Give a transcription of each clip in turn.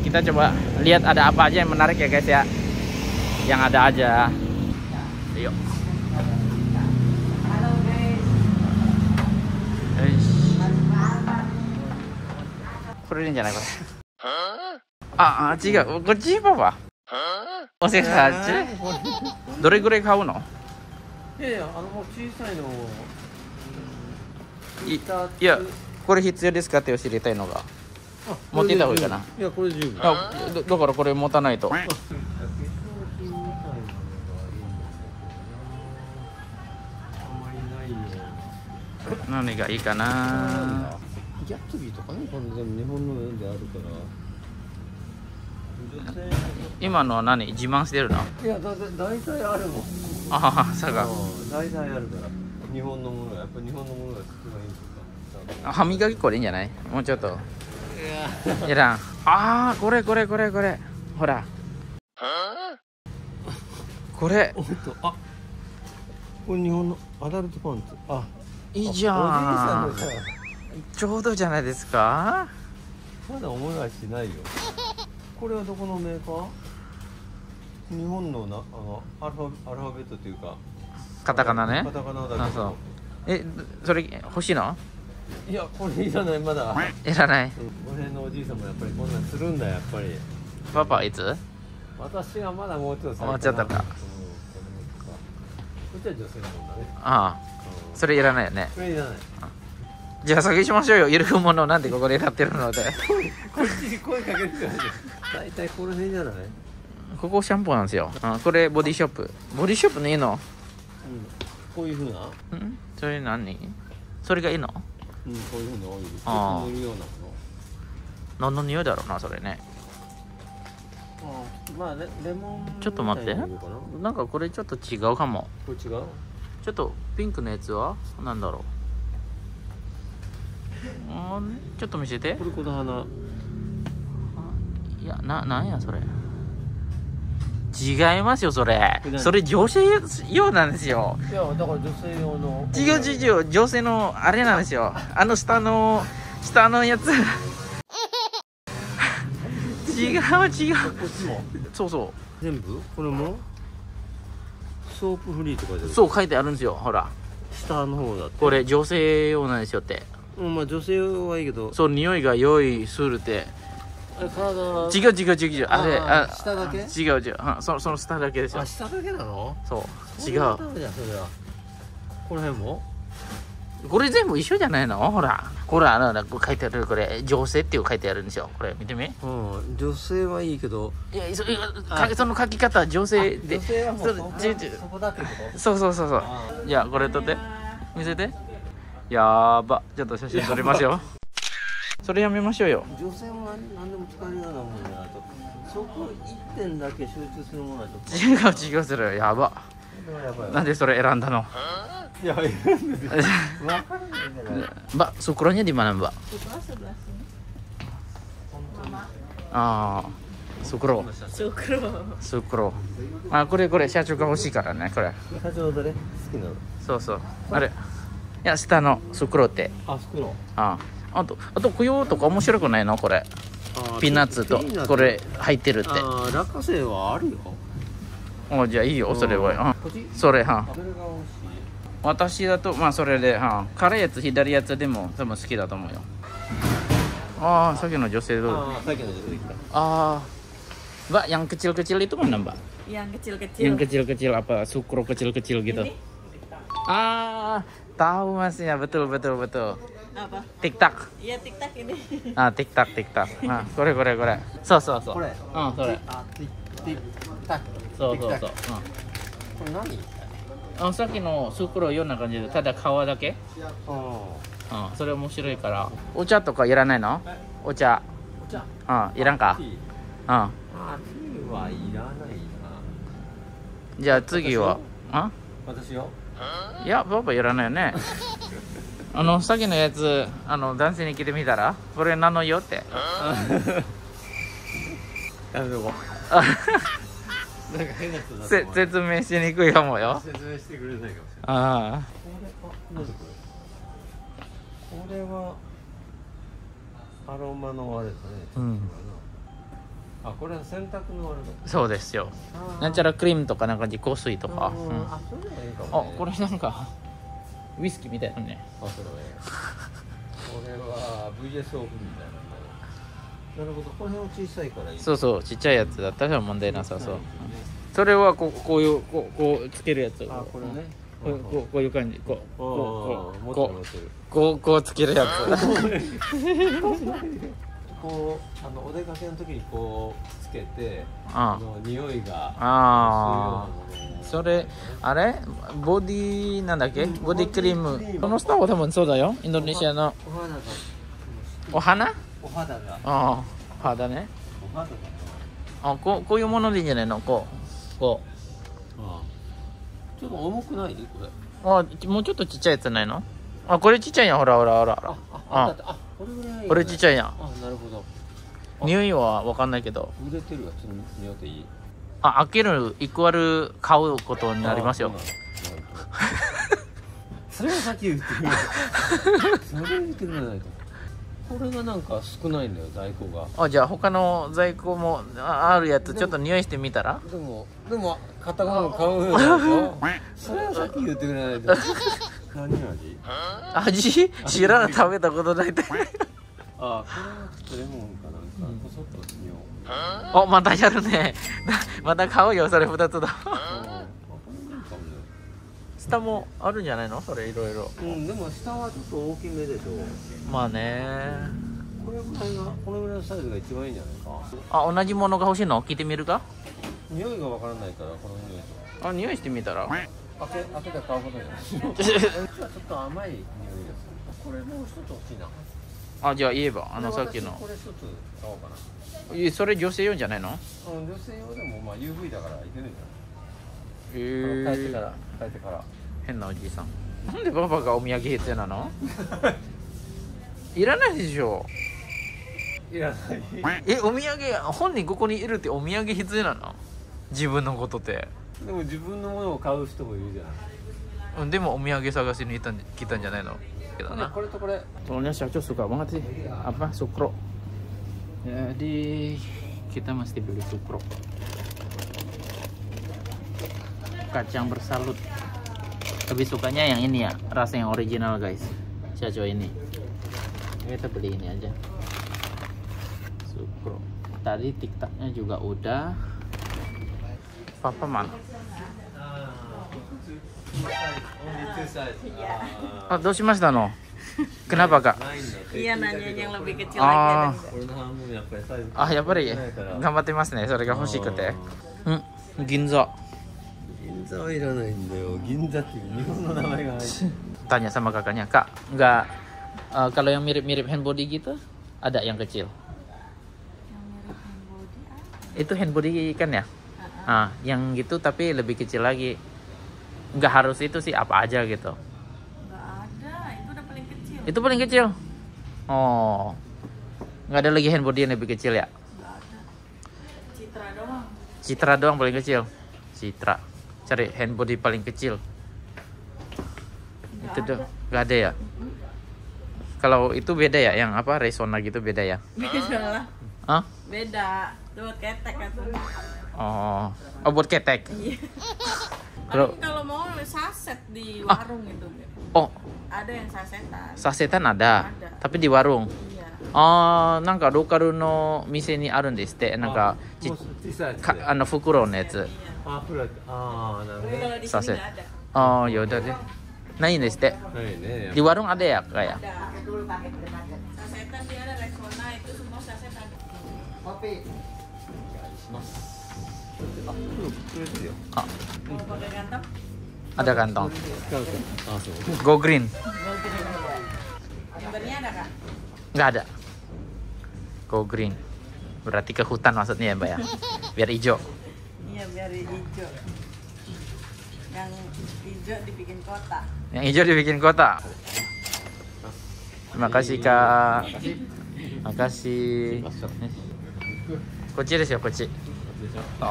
kita coba lihat ada apa aja yang menarik ya guys ya. Yang ada aja. Yuk.これいいんじゃないこれ。あ、違う。こっちパパ。おせっかち。どれぐらい買うの？ いやいや、もう小さいのを。 いや、これ必要ですかって知りたいのが。持ってた方がいいかな。 いや、これ十分。 だからこれ持たないと。何がいいかな。 ギャッツビーとかね、この全部日本のであるから。 今のは何自慢してるの？ いや、大体あるもん。 ああ、さが。 大体あるから。日本のものがやっぱり日本のものが少ないんですか。 歯磨きこれいいんじゃない？もうちょっと。いらん。ああ、これ。ほら。これ。 あ、これ日本のアダルトパンツ。あ、 いいじゃん。ちょうどじゃないですか。 まだ思いはしないよ。これはどこのメーカー？日本のアルファベットというか。 カタカナね。 カタカナだけど。 それ欲しいの？ いや、これいらない、まだ。 いらない。 この辺のおじいさんもやっぱりこんなんするんだ、やっぱり。 パパいつ？ 私はまだもうちょっと。 もうちょっとか。 こっちは女性のもんだね。 ああ、それいらないよね。 それいらない。 じゃあ探しましょうよ。いるものなんでここでやってるので。 こっちに声かけてください。大体この辺じゃない？ ここシャンプーなんですよ。これボディショップ。ボディショップのいいの？ こういう風な？ それ何？それがいいの？ こういう風なオイル。 ああ。 塗るようなもの。 何の匂いだろうな、それね。 まあレモン。 ちょっと待って。なんかこれちょっと違うかも。 これ違う？ ちょっとピンクのやつはなんだろう。ちょっと見せて。 これ小田花。 いや、なんやそれ。違いますよ、それ。それ女性用なんですよ。 いや、だから女性用の。 違う、女性のあれなんですよ。下のやつ。違う。 こっちも。 そう。 全部？これも？ソープフリーとかで。 そう書いてあるんですよ、ほら。 下の方だって。 これ女性用なんですよって。 まあ女性用はいいけど。 そう、匂いが良いするって。違う。あれ、 下だけ？ 違う。その下だけですよ。 下だけなの？ そう、違う。 ダメだよ、それは。この辺も？ これ全部一緒じゃないの？ほら、書いてある、これ女性っていう書いてあるんですよ。これ見てみ。 女性はいいけど。 いや、その書き方女性で。 女性はもうそこだってこと？ そう。じゃあこれ撮って、見せて。やば、ちょっと写真撮りますよ。それやめましょうよ。 女性も何でも使えるようなものじゃないと、そこ一点だけ集中するものはちょっと。 違う、それやば。なんでそれ選んだの？ いや、選んでる。分からないじゃない。 Mbak, sukronya di mana, Mbak? Sukro sebelah sini. Sukro. Ah, これ社長が欲しいからね、これ。 社長どれ？好きなの？ そう。あれ。いや、下のスクロって。 あ、スクロ。 あと雇用とか面白くないのこれ？ピーナッツとこれ入ってるって。 落花生はあるよ。 じゃあいいよ、それは。それ私だとまあそれで辛いやつ左やつでも多分好きだと思うよ。さっきの女性どう？ さっきの女性来た。 Mbak, yang kecil-kecil itu mana, Mbak? Yang kecil-kecil. Yang kecil-kecil apa? Sukro kecil-kecil gitu. Ini? Tahu Mas ya, betul. Apa? TikTok. Iya, TikTok ini. TikTok.これ。そう。 これ。 それ。そう。 これ何？ さっきのスクローような感じで、ただ皮だけ。それ面白いから。お茶とかいらないの？お茶。いらんか。 ティーはいらないな。 じゃあ次は。 私よ。 いや、パパいらないよね。さっきのやつ男性に聞いてみたら、これなのよって。 やめとこう。なんか変な人だ。 説明しにくいかもよ。 説明してくれないかもしれない。これはアロマのあれですね。 あ、これは洗濯のあれだ。 そうですよ。 あーなんちゃらクリームとかなんか自己水とか。うんあ、それでもいいかあ、 もね。 これなんかウイスキーみたいなね。 あ、それね。これは VS オープンみたいなんだね。なるほど、この辺は小さいからいい。 そうそう、ちっちゃいやつだったら問題なさそう。それはこういうこうつけるやつ。 あ、これね。 こういう感じ。こうつけるやつ。 こうお出かけの時にこうつけて、 あ匂いがあ。それあれボディなんだっけ？ボディクリーム。このスターは多分そうだよ。インドネシアのお花？ お肌が。 ああ、肌ね。 お肌だ。 あ、こういうものでいいんじゃないの？こう。 ああ。ちょっと重くない？これ。 あ、もうちょっとちっちゃいやつないの？あ、これちっちゃいやん。ほら。 あ、これぐらいいいね。 これちっちゃいやん。 あ、なるほど。 匂いは分かんないけど。 売れてるやつによっていい。 あ、開けるイクアル買うことになりますよ。 それは先言ってくれない。それ言ってくれないと。これがなんか少ないんだよ、在庫が。 あ、じゃあ他の在庫もあるやつちょっと匂いしてみたら？ でも買ったもの買うようになるでしょ。それはさっき言ってくれないと。何味？知らない、食べたことないって。 あ、これはちょっとレモンかなんか、こそっと見よう。 お、またやるね。また買うよ、それ2つだ。下もあるんじゃないの？それいろいろ。 うん、でも下はちょっと大きめでしょ。 まあね。 これぐらいのサイズが一番いいんじゃないか。 あ、同じものが欲しいの？聞いてみるか？ 匂いがわからないから、この匂いと。 あ、匂いしてみたら？ 開けて買うことじゃない。ちょっと甘い匂いです。これもう一つ欲しいな。 あ、じゃあ言えばさっきの。 これ一つ買おうかな。 それ女性用じゃないの？ 女性用でもまあ UV だからいけるんじゃない。帰ってから変なおじさん。なんでパパがお土産必要なの？いらないでしょ。 いらない。 お土産、本人ここにいるってお土産必要なの？自分のことって。 でも自分のものを買う人もいるじゃない。 でもお土産探しに来たんじゃないの？けどな。 これとこれ。 Soalnya Syacu suka banget sih apa sukro. Jadi kita mesti beli sukro. Kacang bersalut. Lebih sukanya yang ini ya, rasa yang original guys. Syacu ini. Kita beli ini aja. Sukro. Tadi tiktaknya juga udah. Papa mana? Ah, どうしましたの? Kenapa kak? Iya nanya yang lebih kecil Ah. lagi ada enggak? Ah, やっぱり頑張ってますね。それが欲しくて。銀座。 銀座はいらないんだよ。銀座っていう日本の名前が入ってる。 Tanya sama kakaknya, Kak, nggak kalau yang mirip-mirip hand body gitu, ada yang kecil. Yang mirip hand body apa? Itu hand body kan ya? Ah, yang gitu tapi lebih kecil lagi. Nggak harus itu sih, apa aja gitu. Nggak ada, itu udah paling kecil. Itu paling kecil. Oh, nggak ada lagi hand body yang lebih kecil ya? Nggak ada. Citra doang. Citra doang paling kecil. Citra. Cari hand body paling kecil. Nggak Itu ada. dong. Nggak ada ya? Kalau itu beda ya, yang apa Resona gitu beda ya? Beda lah. Hah? Beda. Tuh ketek katanya. Oh, buat ketek. Iya. Kalau- Kalau mau saset di warung itu. Oh, Ada yang sasetan. sasetan ada, Ada. tapi di warung. Iya. なんかローカルの店にあるんですって。なんかもう小さいやつで。 袋のやつ。 Iya. あ、プラなるほ Tapi kalau di sini Saset. nggak ada. Ya udah deh. Nah ini deh. ど。ないね。 Di warung ada ya kayak? Ada. Sasetan dia ada Rexona itu semua saset ada. あ、これですよ。 Ah, Mau pakai kantong? ada kantong. 使うか。あ、そう。 Go green. Mau kirim aja. Gambarnya ada kak? Nggak ada. Go green. Berarti ke hutan maksudnya ya Mbak ya? Biar hijau. Iya biar hijau. Yang hijau dibikin kota. Yang hijau dibikin kota. Terima kasih Kak. Terima kasih. こっちですよ、こっち。あ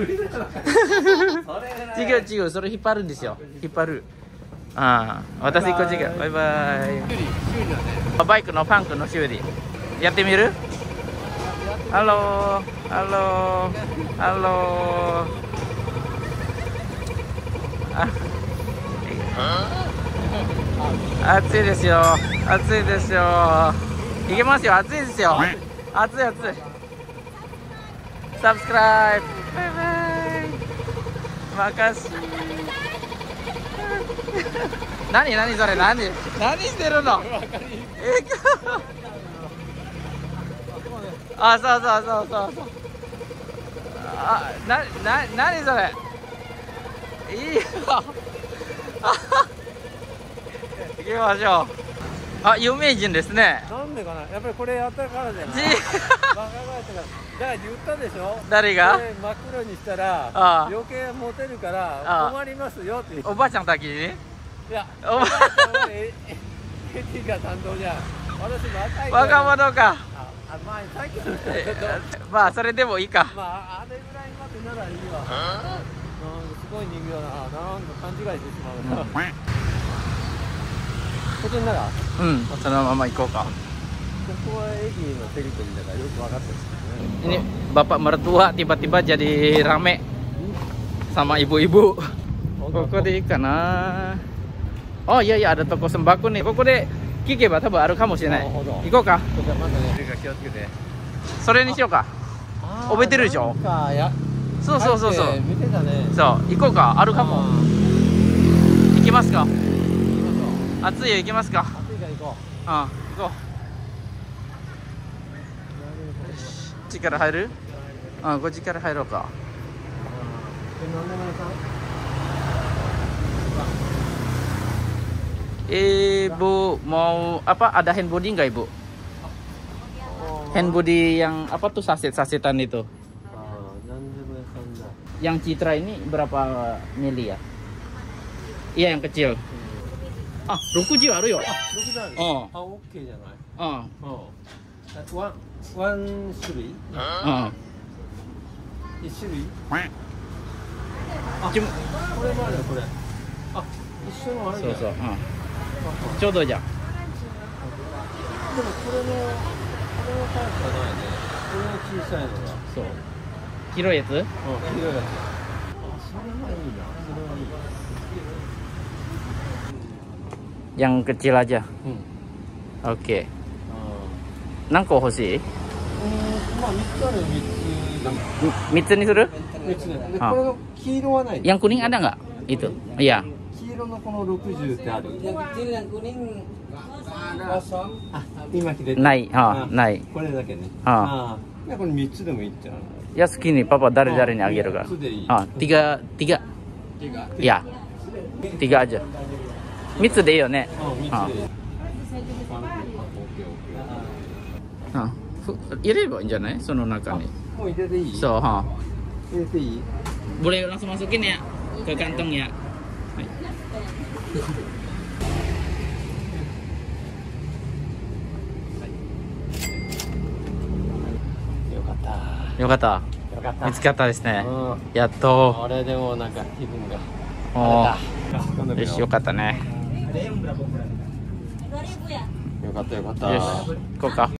違う、それ引っ張るんですよ。引っ張る。ああ、私こっちが。バイバイ。バイクのパンクの修理。やってみる？ やっ Halo, halo, halo.暑いですよ。暑いですよ。いけますよ。暑いですよ。暑い暑い。サブスクライブ。バイバイ。makasih。何それ何してるの？あ、そう。あ、何それ？いいよ。行きましょう。あ、有名人ですね。 なんでかな、やっぱりこれやったからじゃない。 じバカだったから。だから言ったでしょ。 誰がこれ真っ黒にしたらああ余計モテるからああ困りますよって。 おばあちゃんだけに？ いや、 おばあちゃんはエティが担当じゃん。私若いから。 若者か。 まあさっきの人はちょっとまあそれでもいいか。 まああれぐらいまでならいいわ。すごい人形だな。なんか勘違いしてしまうな。こっちなら。 うん、そのまま行こうか。 ここは駅のテリトリーだからよく分かってるんですね。 Ini bapak mertua tiba-tiba jadi rame sama ibu-ibu. Koko de kana. Oh iya iya, ada toko sembako nih. Koko de kikeba toba aru kamo shirenai. Ikou ka? じゃあまずね、気をつけて。 それにしようか。覚えてるでしょ？ なんかやそう。 見てたね。 そう、行こうか。あるかも。行きますか。 行きましょう。 暑いよ、行きますか。 暑いから行こう。 行こう。こっちから入る？こっちから入ろうか。 何でも屋さん？ Ibu mau apa? Ada hand body nggak ibu? Hand body yang apa tuh saset-sasetan itu? Yang Citra ini berapa mili ya? Iya yang kecil. Ah, 60あるよ。 60ある。 あ、 オッケーじゃない。 あ、 ワン種類？一種類？あ、これもあるよこれ。あ、一緒のあるじゃん。 そう。ちょうどじゃん。 でもこれのタイプはないね。これの小さいのが。 そう。広いやつ？ 広いやつ。それはいいな。それはいい。 Yang kecil aja. Oke. 何個欲しい？ まあ3つあるよ、3つ。 3つにする 3つね。これの黄色はない。 Yang kuning ada nggak? Itu. Iya. 黄色のこの60ってある。 Yang kecil yang kuning kosong. あ、今切れた。 ない。ない。 これだけね。いやこれ3つでもいいってな。 いや好きにパパ誰々にあげるから。tiga. Ya. 3 aja. 3つでいいよね。入れればいいんじゃない？その中に。 もう入れていい？ そう、 入れていい boleh langsung masukin ya ke kantong ya. Yoかった。見つかったですね。やっと。 あれでもなんか気分が。 よし、よかったね。 よかった。 よし、行こうか。